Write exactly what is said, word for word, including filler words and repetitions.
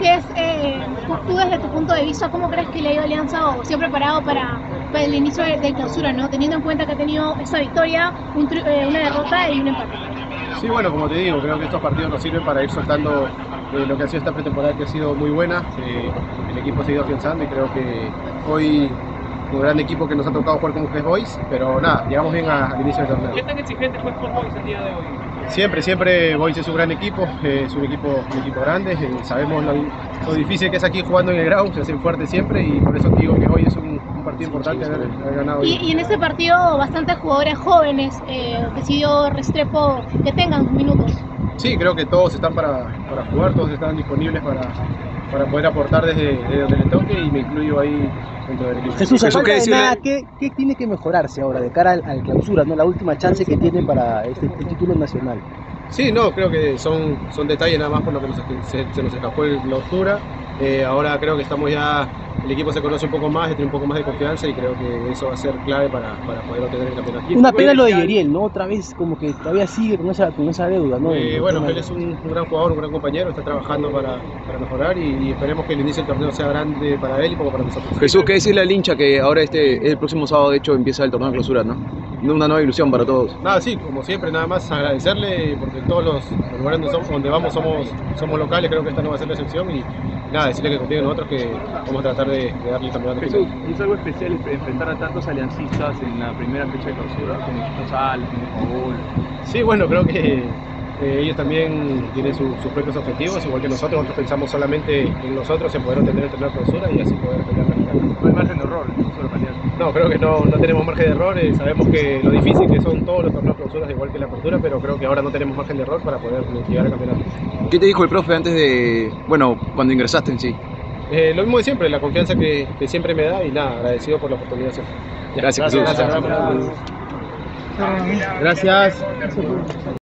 ¿qué es, eh, tú desde tu punto de vista, cómo crees que le ha ido Alianza o se ha preparado para, para el inicio de, de clausura, ¿no? Teniendo en cuenta que ha tenido esta victoria, un tri, eh, una derrota y un empate. Sí, bueno, como te digo, creo que estos partidos nos sirven para ir soltando eh, lo que ha sido esta pretemporada, que ha sido muy buena. Eh, el equipo ha seguido afianzando y creo que hoy un gran equipo que nos ha tocado jugar con Fresh Boys, pero nada, llegamos bien a, al inicio del torneo. ¿Qué tan exigente fue Fresh Boys el día de hoy? Siempre, siempre Boys es un gran equipo, eh, es un equipo, un equipo grande, eh, sabemos lo, lo difícil que es aquí jugando en el ground, se hacen fuertes siempre y por eso te digo que hoy es un, un partido importante haber, haber ganado. Y, y en este partido bastantes jugadores jóvenes, eh, decidió Restrepo que tengan minutos. Sí, creo que todos están para, para jugar, todos están disponibles para, para poder aportar desde, desde donde le toque y me incluyo ahí dentro del equipo. Jesús, Jesús, ¿qué ¿qué, decirle? nada, ¿qué, ¿qué tiene que mejorarse ahora de cara al, al clausura, ¿no? La última chance que tienen para este, el título nacional. Sí, no, creo que son, son detalles nada más por lo que nos, se, se nos escapó la altura. Eh, ahora creo que estamos ya, el equipo se conoce un poco más, tiene un poco más de confianza y creo que eso va a ser clave para, para poder obtener el campeonato. Una pena lo de Yeriel, ¿no? Otra vez como que todavía sigue con esa, con esa deuda, ¿no? Eh, bueno, él es un, un gran jugador, un gran compañero, está trabajando para, para mejorar y, y esperemos que el inicio del torneo sea grande para él y poco para nosotros. Jesús, ¿qué decirle al hincha que ahora este el próximo sábado de hecho empieza el torneo de clausura, ¿no? Una nueva ilusión para todos. Nada, sí, como siempre, nada más agradecerle porque en todos los lugares donde, somos, donde vamos somos, somos locales, creo que esta no va a ser la excepción y nada, decirle que confíen en nosotros que vamos a tratar de, de darle el campeonato. Jesús, ¿es algo especial enfrentar a tantos aliancistas en la primera fecha de clausura, como Chosal, como Paul? Sí, bueno, creo que eh, ellos también tienen su, sus propios objetivos, igual que nosotros, nosotros pensamos solamente en nosotros, en poder obtener el torneo de clausura y así poder pelear la final. No hay margen de error, no solo para Alianza. No, creo que no, no tenemos margen de error, eh, sabemos que lo difícil que son todos los torneos de clausuras, igual que la apertura, pero creo que ahora no tenemos margen de error para poder llegar al campeonato. ¿Qué te dijo el profe antes de, bueno, cuando ingresaste en sí? Eh, lo mismo de siempre, la confianza que, que siempre me da y nada, agradecido por la oportunidad siempre. Gracias, Gracias. Jesús. Gracias. Gracias.